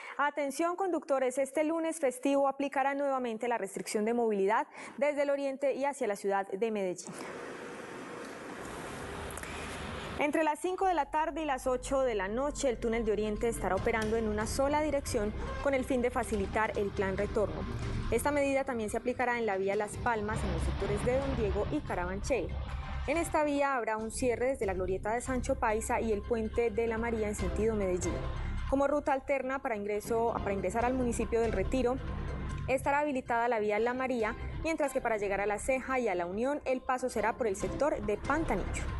Atención conductores, este lunes festivo aplicará nuevamente la restricción de movilidad desde el oriente y hacia la ciudad de Medellín. Entre las 5 de la tarde y las 8 de la noche, el túnel de Oriente estará operando en una sola dirección con el fin de facilitar el plan retorno. Esta medida también se aplicará en la vía Las Palmas, en los sectores de Don Diego y Carabanchel. En esta vía habrá un cierre desde la glorieta de Sancho Paisa y el puente de la María en sentido Medellín. Como ruta alterna para ingresar al municipio del Retiro, estará habilitada la vía La María, mientras que para llegar a La Ceja y a La Unión, el paso será por el sector de Pantanillo.